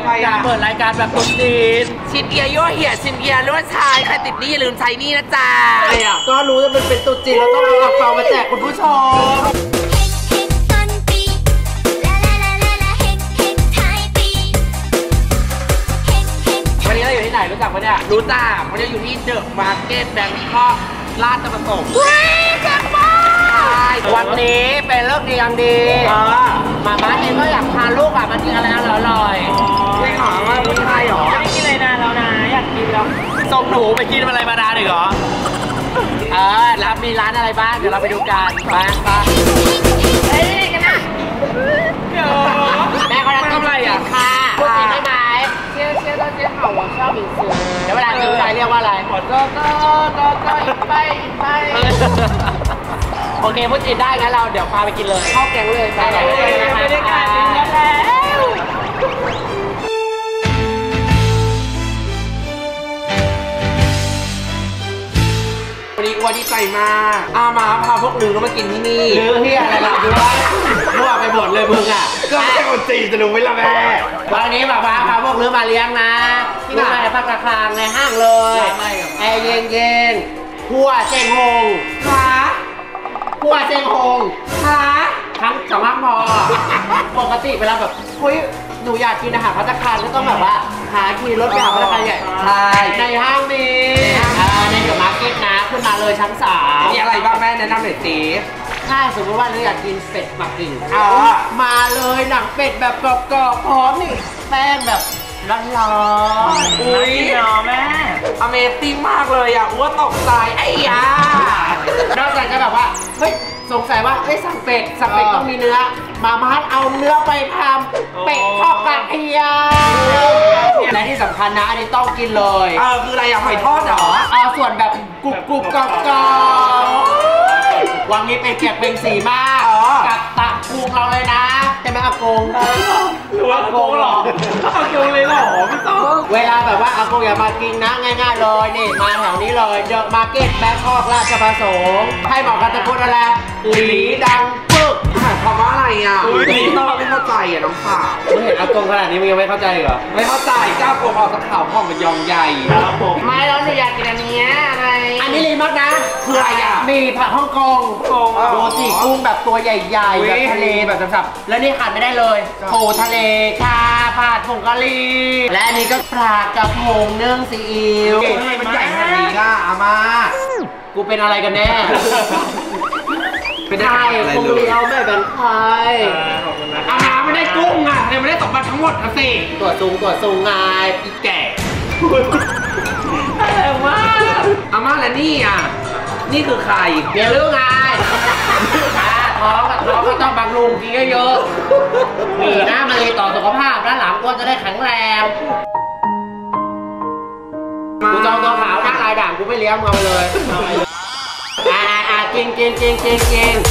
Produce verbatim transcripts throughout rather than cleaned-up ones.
อยากเปิดรายการแบบตุ๊ดจีนชินเอียยั่วเหี่ยชินเอียลวดชายใครติดหนี้อย่าลืมใช้หนี้นะจ๊ะก็รู้ว่ามันเป็นตุ๊ดจีนเราต้องเอาอังเปามาแจกคุณผู้ชมวันนี้เราอยู่ที่ไหนรู้จักปะเนี่ยรู้จักวันนี้อยู่ที่เดอะมาร์เก็ตแบงคอกลาดตะวันตกจังมากวันนี้เป็นเลิกดียังดีมาม่าเองก็อยากพาลูกมากินอะไรอร่อยๆไม่ขอว่าไม่ใช่หรอไม่กินอะไรนานแล้วนะอยากกินแล้วส่งหนูไปกินอะไรมานานอีกเหรอเออแล้วมีร้านอะไรบ้างเดี๋ยวเราไปดูกันไปไปเฮ้ยกันนะเดี๋ยวแม่เขาทำอะไรอ่ะค่ะพูดจริงได้ไหมเชี่ยเชี่ยตอนเชี่ยเขาชอบบินซื้อเดี๋ยวเวลาซื้อใจเรียกว่าอะไรก็ก็ก็ก็อีกไปอีกไปโอเคพูดจีนได้งั้นเราเดี๋ยวพาไปกินเลยเข้าแกงเลยไปเลยนะคะไม่ได้การกินกันแล้ววันนี้วันดีใจมากอามาพาพวกลือก็มากินที่นี่ลือที่อะไรล่ะด้วยมั่วไปหมดเลยมึงอ่ะก็ไม่ใช่คนจีนจะรู้ไหมล่ะแม่วันนี้ป้าพาพาพวกลือมาเลี้ยงนะที่มาในภาคกลางในห้างเลยแอร์เย็นเย็นหัวเจงฮงค่ะหัวเจงฮงค่ะทั้งสองห้างพอปกติเวลาแบบคุยหนูอยากกินอาหารภัตตาคารก็ต้องแบบว่าหาขี่รถไปหาภัตตาคารใหญ่ใช่ในห้างมีในเดอะมาร์เก็ตนะขึ้นมาเลยชั้นสามมีอะไรบ้างแม่แนะนำหน่อยสิถ้าสมมติว่าเราอยากกินเป็ดปักกิ่งมาเลยหนังเป็ดแบบกรอบๆพร้อมนี่แป้งแบบร้อนๆอุ้ยเนาะแม่ Amazing มากเลยอ่ะว่าตกใจไอ้ยานอกจากจะแบบว่าเฮ้ยสงสัยว่าเฮ้ยสั่งเป็ดสั่งเป็ดต้องมีเนื้อมาม่าเอาเนื้อไปทำเป็ดทอดกระเทียมและที่สำคัญนะอันนี้ต้องกินเลยเออคืออะไรอย่างหอยทอดเหรอเอาส่วนแบบกรุบกรุบกรอบกรอบวังนี้เป็นเกียรติเป็นสีมากกับตะพุงเราเลยนะใช่ไหมอากงหรือว่าอากงหรออากงเลยหรอไม่ต้องเวลาแบบว่าอากงอย่ามากินนะง่ายๆเลยนี่มาแถวนี้เลยเดอะมาร์เก็ตแบงคอกราชประสงค์ให้บอกกันตะกุดอะไรหลีดังปึ๊กหมายความว่าอะไรอ่ะหลีต้องไม่เข้าใจอ่ะน้องสาวไม่เห็นอากงขนาดนี้มึงยังไม่เข้าใจเหรอไม่เข้าใจก้าวโกงออกตะข่าวพ่อมันยองใหญ่ครับผมไม่แล้วหนูอยากกินอันนี้อะไรอันนี้ลีมากนะคืออะไรอ่ะมีผักฮ่องกงโรตีกุ้งแบบตัวใหญ่ๆแบบทะเลแบบสับๆแล้วนี่ขาดไม่ได้เลยปูทะเลชาผัดผงกะหรี่และอันนี้ก็ปลากระพงเนื่องซีอิ๊วทำไมมันใหญ่ขนาดนี้ล่ะอามากูเป็นอะไรกันแน่เป็นใครคงเลี้ยวไม่เป็นใครอามาไม่ได้กุ้งอ่ะแต่ไม่ได้สมบัติทั้งหมดนะสิตัวซุงตัวซุงไงอีแก่อะไรวะอามาและนี่อ่ะนี่คือใครเดี๋ยวเรื่องไงท้องกับท้องก็ต้องบำรุงกินเยอะๆมีนะมันเลยต่อสุขภาพและหลังก็จะได้แข็งแรงกูจองตัวขาวนักลายด่างกูไม่เลี้ยงมึงเอาเลยอ่าอ่ากินกินกินกินกิน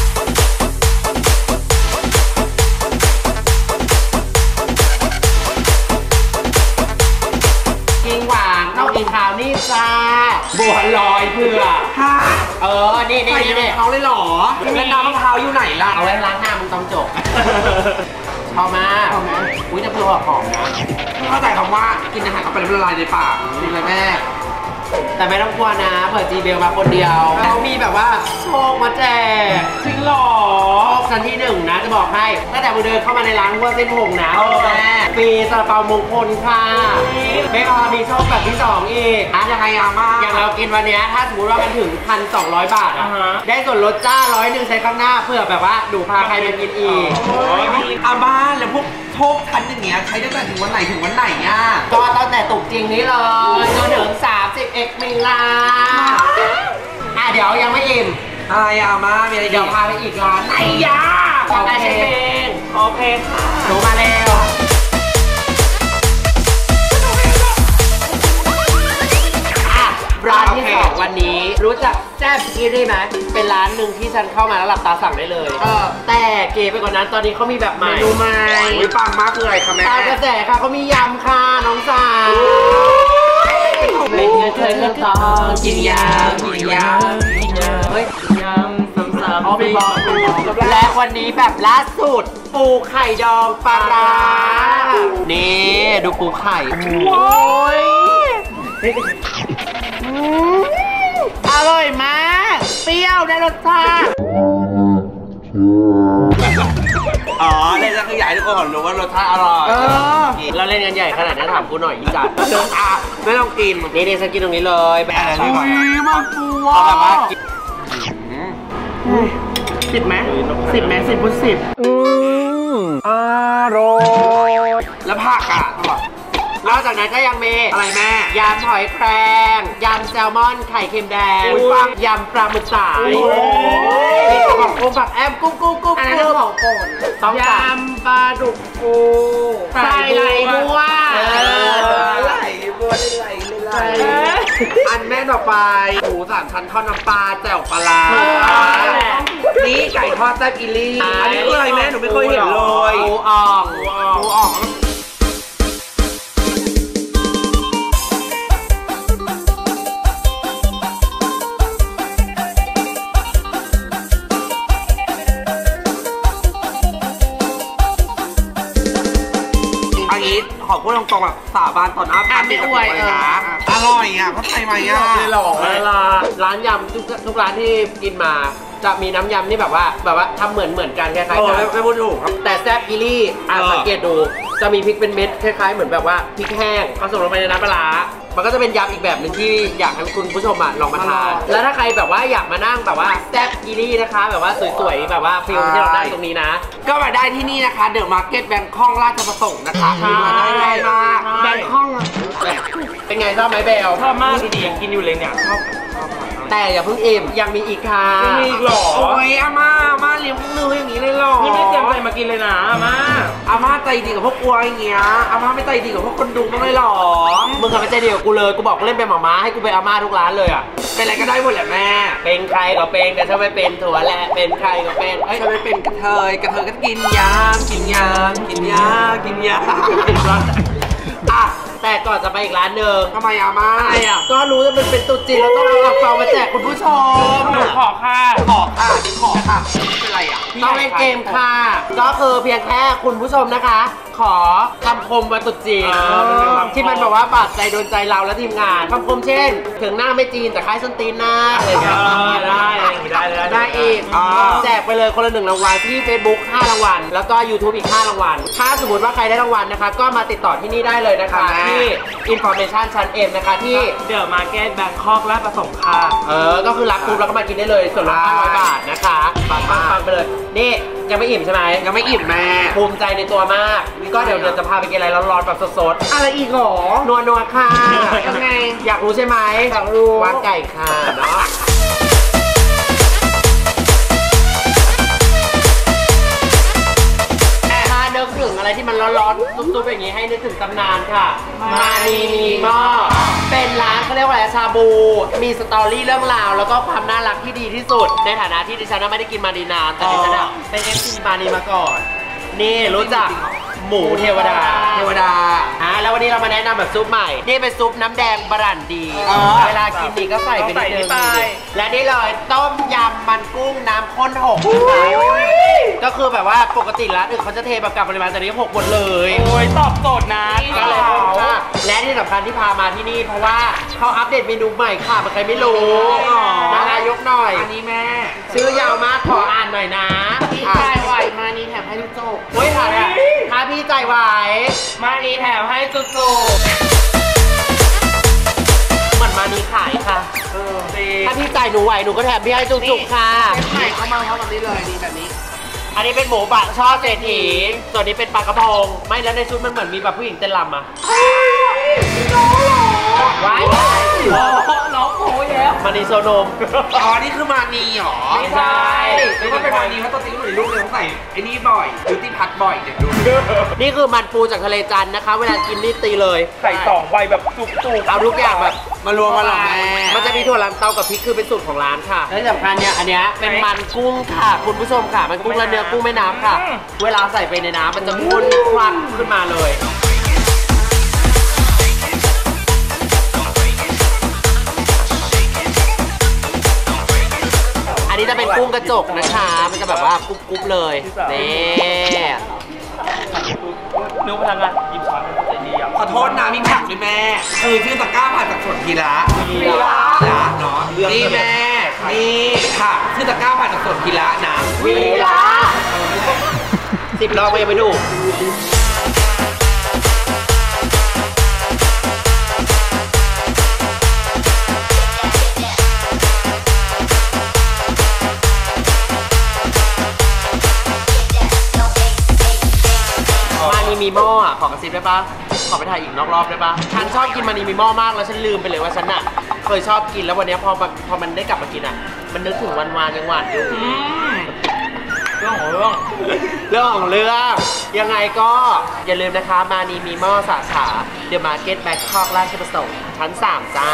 กินหวานต้องกินข้าวนี่จ้าบัวลอยเพื่อเออนี่นี่นี่เขาเลยหรอแล้วน้ำมะพร้าวอยู่ไหนล่ะเอาไว้ล้างหน้ามึงต้องจบพอมาพอมาอุ้ยจะเพื่อหอมนะไม่เข้าใจคำว่ากินอาหารเข้าไปแล้วละลายในปากจริงเลยแม่แต่ไม่ต้องกลัวนะเปิดจีเบลมาคนเดียวเขามีแบบว่าโชคมาแจกจริงหรอชั้นที่หนึ่งนะจะบอกให้ตั้งแต่มึงเดินเข้ามาในร้านหัวเส้นหงนะแม่ฟรีซาลาเปามงคลค่ะไม่พอมีโชคแบบที่สองอีกอ่ะยังไงอ่ะมาอย่างเรากินวันนี้ถ้าสมมติว่ามันถึงพันสองร้อยบาทอ่ะได้ส่วนลดจ้าร้อยหนึ่งใช้ข้างหน้าเพื่อแบบว่าดูพาใครมากินอีกอาบ้านแล้วพวกโชคทันอย่างเงี้ยใช้ได้แต่ถึงวันไหนถึงวันไหนอ่ะก็ตั้งแต่ตุกจริงนี้เลยจนถึงสามสิบเอ็ดมีนาอ่ะเดี๋ยวยังไม่อิ่มอะไรอ่ะมามีอะไรเดี๋ยวพาไปอีกร้านไหนยาโอเคโอเคค่ะหนูมาเร็วร้านที่สองวันนี้รู้จักแซ่บกี้ได้ไหมเป็นร้านหนึ่งที่ฉันเข้ามาแล้วหลับตาสั่งได้เลยเออแต่เก๋ไปกว่านั้นตอนนี้เขามีแบบใหม่เมนูใหม่อุ้ยปังมากคืออะไรคะแม่ตามกระแสค่ะเขามียำค่ะน้องสาวเป็นเงินเคยเงินทองกินยำกินยำกินยำเฮ้ยยำซ้ำๆเอาไปบอกและวันนี้แบบล่าสุดปูไข่ดองปลาร้านี่ดูปูไข่โอ้ยอร่อยมากเปรี้ยวได้รสชาติอ๋อเล่นแล้วขยายทุกคนรู้ว่ารสชาติอร่อยเราเล่นกันใหญ่ขนาดนี้ถามกูหน่อยอีจัดอ่ะไม่ต้องกินนี่นี่ฉันกินตรงนี้เลยแบะอะไรก่อนมันปูอ่ะแบบว่าสิบไหมสิบไหมสิบพุทสิบอร่อยแล้วผักอ่ะนอกจากนั้นก็ยังมีอะไรแม่ยำหอยแครงยำแซลมอนไข่เค็มแดงยำปลาหมึกสายมีของกุ้งผักแอมกุ้งกุ้งกุ้งอันนั้นคือของโปรดต้องยำปลาดุกฟูใส่ไหลบัวไหลบัวไหลไหลอันแม่ต่อไปหมูสามชั้นทอดน้ำปลาแจ่วปลานี่ไก่ทอดแซ่บอิลี่อันนี้คืออะไรแม่หนูไม่เคยเห็นเลยหมูอ่องหมูอ่องขอพูดตรงๆแบบสาบานต่อหน้าพันไม่อวยเลยนะอร่อยอ่ะเขาใส่มาอ่ะเลยหลอกเวลาร้านยำทุกทุกร้านที่กินมาจะมีน้ำยำที่แบบว่าแบบว่าทำเหมือนเหมือนกันคล้ายๆกันไม่พูดถูกครับแต่แซ่บอิลี่อ่ะสังเกตดูจะมีพริกเป็นเม็ดคล้ายๆเหมือนแบบว่าพริกแห้งผสมลงไปในน้ำปลามันก็จะเป็นยำอีกแบบหนึ่งที่อยากให้คุณผู้ชมลองมาทานแล้วถ้าใครแบบว่าอยากมานั่งแบบว่าแซ่บอิลี่นะคะแบบว่าสวยๆแบบว่าฟิลที่เรานั่งตรงนี้นะก็มาได้ที่นี่นะคะเดอะมาร์เก็ตแบงคอกราชประสงค์นะคะมาได้ง่ายมากแบงคอกเป็นไงชอบไหมเบลชอบมากดีๆยังกินอยู่เลยเนี่ยชอบแต่อย่าเพิ่งอิ่มยังมีอีกค่ะยังมีอีกหรอโอ้ยอาม่าอาม่าเลี้ยงพวกนึงอย่างนี้เลยหรอนี่ไม่เตรียมใจมากินเลยนะอาม่าอาม่าใจดีกับพวกกลัวอย่างเงี้ยอาม่าไม่ใจดีกับพวกคนดูบ้างเลยหรอมึงทำไม่ใจดีกับกูเลยกูบอกกูเล่นเป็นหม่าม้าให้กูไปอาม่าทุกร้านเลยอ่ะเป็นอะไรก็ได้หมดแหละแม่เป็นใครก็เป็นแต่ถ้าไม่เป็นถั่วแหละเป็นใครก็เป็นเอ้ยถ้าไม่เป็นกระเทยกระเทยก็กินยากินยากินยากินยาอ่ะแต่ก่อนจะไปอีกร้านหนึ่งทำไมอาม่าอ่ะก็รู้ว่ามันเป็นตุ๊จีนเราต้องเอากระเป๋ามาแจกคุณผู้ชมขอค่ะขอค่ะนี่ขอค่ะเป็นไรอ่ะต้องเล่นเกมค่ะก็คือเพียงแค่คุณผู้ชมนะคะขอคำคมวันตุ๊จีนที่มันแบบว่าบาดใจโดนใจเราและทีมงานคำคมเช่นถึงหน้าไม่จีนแต่คล้ายส้นตีนหน้าอะไรอย่างเงี้ยได้ได้ได้ได้อีกแจกไปเลยคนละหนึ่งรางวัลที่ Facebook ห้ารางวัลแล้วก็ YouTube อีกห้ารางวัลถ้าสมมติว่าใครได้รางวัลนะคะก็มาติดต่อที่นี่ได้เลยนะคะที่ Information ชั้น เอ็ม นะคะที่เดอะมาร์เก็ตแบงคอกราชประสงค์ค่ะเออก็คือรับปุ๊บแล้วก็มากินได้เลยส่วนลดห้าร้อยบาทนะคะปังปังไปเลยนี่ยังไม่อิ่มใช่ไหมยังไม่อิ่มแม่ภูมิใจในตัวมากก็เดี๋ยวเดี๋ยวจะพาไปกินอะไรร้อนๆแบบสดๆอะไรอีกหรอนัวนัวค่ะยังไงอยากรู้ใช่ไหมอยากรู้วางไก่ค่ะเนาะนึกถึงอะไรที่มันร้อนๆซุปๆอย่างนี้ให้นึกถึงตำนานค่ะมานีมีหม้อเป็นร้านเขาเรียกว่าอะไรชาบูมีสตอรี่เรื่องราวแล้วก็ความน่ารักที่ดีที่สุดในฐานะที่ดิฉันไม่ได้กินมาดีนานแต่ดิฉันเป็นเอฟซีมานีมาก่อนนี่รู้จักหมูเทวดาเทวดาอ่ะแล้ววันนี้เรามาแนะนำแบบซุปใหม่นี่เป็นซุปน้ำแดงบรันดีเวลากินนี่ก็ใส่ไปนิดนึงและนี่เลยต้มยำมันกุ้งน้ำข้นหกก็คือแบบว่าปกติร้านอื่นเขาจะเทแบบกับปริมาณแต่นี้หกหมดเลยโอ้ยตอบโจทย์นะก็เลยและที่สำคัญที่พามาที่นี่เพราะว่าเขาอัปเดตเมนูใหม่ค่ะมันใครไม่รู้นายกหน่อยอันนี้แม่ชื่อยาวมากขออ่านหน่อยนะพี่ชายไหวมานี่แถมให้ลูกโจ๊กเฮ้ยถ่ายถ้าพี่ใจไหวมานี่แถมให้จุกๆเหมือนมานี่ขายค่ะถ้าพี่ใจหนูไหวหนูก็แถมพี่ให้จุกๆค่ะใหม่เขามาเขาแบบนี้เลยดีแบบนี้อันนี้เป็นหมูปากช่อเศรษฐีส่วนนี้เป็นปลากระพงไม่แล้วในชุดมันเหมือนมีแบบผู้หญิงเต้นรำอะไว้น้องโอ้ยแล้วมานีโซโนมอ๋อนี่คือมานีหรอไม่ใช่ไม่ใช่เป็นมานีเพราะตัวจริงหนูในรูปเลยเขาใส่ไอ้นี่บ่อยบิวตี้พัทบ่อยเด็กดูนี่คือมันปูจากทะเลจันทร์นะคะเวลากินนี่ตีเลยใส่สองใบแบบจุกๆเอาทุกอย่างแบบมารวมกันหรอแม่มันจะมีถั่วลันเตากับพริกคือเป็นสูตรของร้านค่ะและที่สำคัญเนี่ยอันเนี้ยเป็นมันกุ้งค่ะคุณผู้ชมค่ะมันกุ้งและเนื้อกุ้งแม่น้ำค่ะเวลาใส่ไปในน้ำมันจะข้นควันขึ้นมาเลยอันนี้จะเป็นกุ้งกระจกนะคะมันจะแบบว่ากรุบๆเลยนี่นึกพลังงานยิบช้อนมันจะดีอ่ะขอโทษนะมีผักด้วยแม่คือชื่อตะกร้าผัดจากสวนพีระพีระนะเนาะนี่แม่นี่ผักชื่อตะกร้าผัดจากสวนพีระนะพีระสิบรอบก็ยังไม่ดูมานีมีหม้ออ่ะขอกระซิบได้ปะขอไปถ่ายอีกนอกรอบได้ปะฉันชอบกินมานีมีหม้อมากแล้วฉันลืมไปเลยว่าฉันอ่ะเคยชอบกินแล้ววันนี้พอพอมันได้กลับมากินอ่ะมันนึกถึงวันวานยังหวานอยู่เรื่องของเรื่องเรื่องของเรื่องยังไงก็อย่าลืมนะคะมานีมีหม้อสาขาเดอะมาร์เก็ตแบงคอกราชประสงค์ชั้นสามจ้า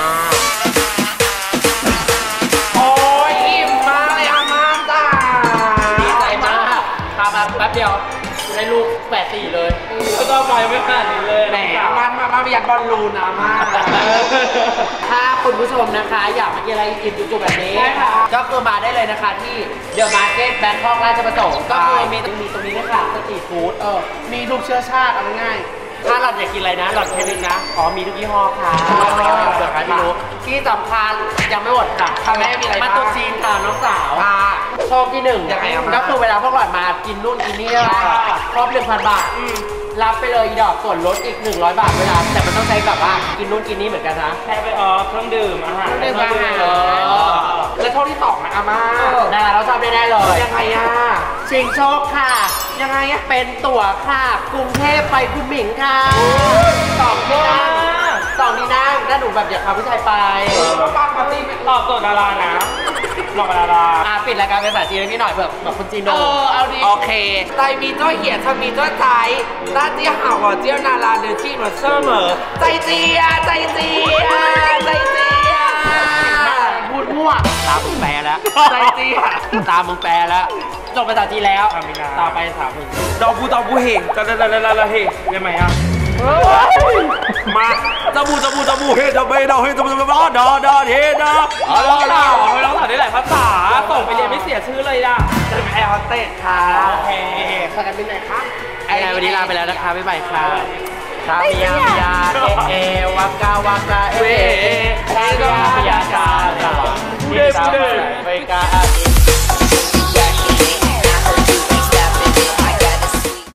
โอ้ยอิ่มมากเลยอาม่าจ้าดีใจมากพามาแป๊บเดียวได้ลูกแปดสี่เลยก็ต้องไปไม่ขนาดนี้เลยแหมอาม่ามามาอยากบอลลูนอาม่าถ้าคุณผู้ชมนะคะอยากมากินอะไรกินจุกๆแบบนี้ก็คือมาได้เลยนะคะที่เดอะมาร์เก็ตแบงคอกราชประสงค์ก็คือมีมีตรงนี้ด้วยค่ะสตรีทฟู้ดเออมีทุกเชื้อชาติเอาง่ายถ้าเราอยากกินอะไรนะหลอดแค่นี้นะอ๋อมีทุกยี่ห้อค่ะเผื่อใครไม่รู้ที่สำคัญยังไม่หมดค่ะทำไมมีอะไรบ้างมาตุจีนค่ะน้องสาวโชคที่หนึ่งก็คือเวลาพวกหลอดมากินนู่นกินนี่ครบหนึ่งพันบาทรับไปเลยดอกส่วนลดอีกหนึ่งร้อยบาทเวลาแต่มันต้องใช้แบบว่ากินนู่นกินนี่เหมือนกันนะใช้ไปออเครื่องดื่มอาหารเครื่องดื่มอาหารแล้วโชคที่สองนะอาม่าได้เราชอบได้แน่เลยยังไงอ่ะชิงโชคค่ะยังไงเป็นตั๋วค่ะกรุงเทพไปคุณหมิงค่ะสองที่นั่งสองที่นั่งถ้าหนูแบบอยากพาผู้ชายไปป้าปาร์ตี้ตอบโจทย์ดารานะหลอกดาราอ่ะปิดรายการเป็นภาษาจีนพี่หน่อยเผื่อแบบคนจีนดูเออเอาดิโอเคใจมีจ้อยเหี่ยชมีจ้อยใจ大家好我叫娜拉的จีมาเสมอใจเจียใจเจียใจเจียพูดมั่วตามึงแปลแล้วใจเจียตามึงแปลแล้วจบภาษาจีนแล้วต่อไปสามถึงดอกบูดอกบูเฮงตะละละละละเฮได้ไหมอ่ะมาตะบูตะบูตะบูเฮตะเบดอกเฮตะบูตะบูดอดอดอเฮดออ๋อร้องต่อร้องต่อได้หลายภาษาส่งไปเรียนไม่เสียชื่อเลยอ่ะจะเป็นแอร์โฮสเตสค่ะโอเคฝากกันเป็นไหนคะไอ้วันนี้ลาไปแล้วนะคะบ๊ายบายค่ะคาเมียมิยาเอเอวากาวากาเอคาเมียมิยาคาเอเอวากาวากาเอ